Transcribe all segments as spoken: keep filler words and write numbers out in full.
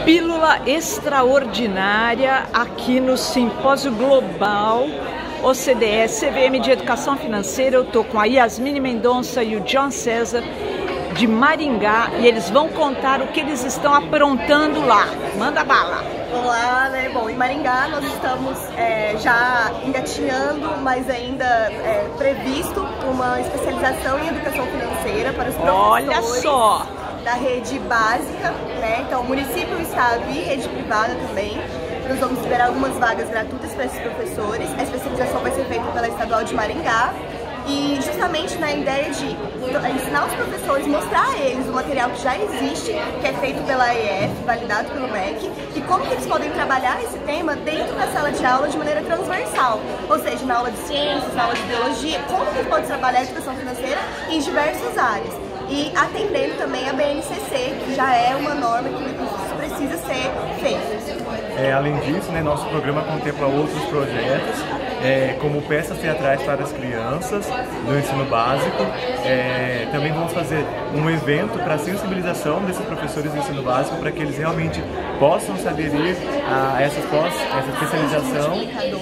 pílula extraordinária aqui no Simpósio Global O C D E C V M de Educação Financeira. Eu estou com a Yasmine Mendonça e o John César de Maringá e eles vão contar o que eles estão aprontando lá. Manda bala! Olá, né? Bom, em Maringá nós estamos é, já engatinhando, mas ainda é, previsto uma especialização em educação financeira para os professores. Olha só! Da rede básica, né? Então, município, estado e rede privada também. Nós vamos liberar algumas vagas gratuitas para esses professores. A especialização vai ser feita pela Estadual de Maringá. E justamente na ideia de ensinar os professores, mostrar a eles o material que já existe, que é feito pela A E F, validado pelo M E C, e como que eles podem trabalhar esse tema dentro da sala de aula de maneira transversal. Ou seja, na aula de ciências, na aula de biologia, como que eles podem trabalhar a educação financeira em diversas áreas. E atendendo também a B N C C, que já é uma norma que precisa ser feita. É, além disso, né, nosso programa contempla outros projetos, é, como peças teatrais para as crianças do ensino básico. É, também vamos fazer um evento para sensibilização desses professores do ensino básico, para que eles realmente possam se aderir a essa, essa especialização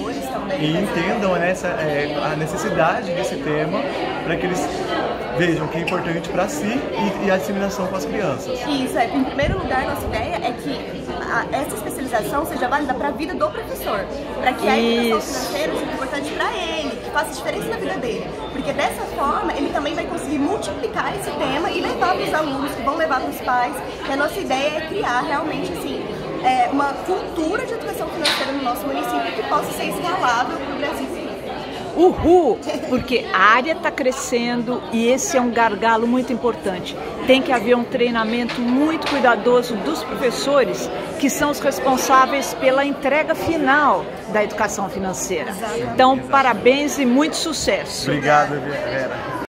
e entendam essa, é, a necessidade desse tema, para que eles vejam que é importante para si e, e a disseminação com as crianças. Isso, é. Em primeiro lugar, nossa ideia é que a, essa especialização seja válida para a vida do professor, para que a educação financeira seja importante para ele, que faça diferença na vida dele, porque dessa forma ele também vai conseguir multiplicar esse tema e levar para os alunos, que vão levar para os pais, e a nossa ideia é criar realmente assim, é, uma cultura de educação financeira no nosso município que possa ser escalável para o Brasil inteiro. Uhul! Porque a área está crescendo e esse é um gargalo muito importante. Tem que haver um treinamento muito cuidadoso dos professores, que são os responsáveis pela entrega final da educação financeira. Então, parabéns e muito sucesso! Obrigado, Vera.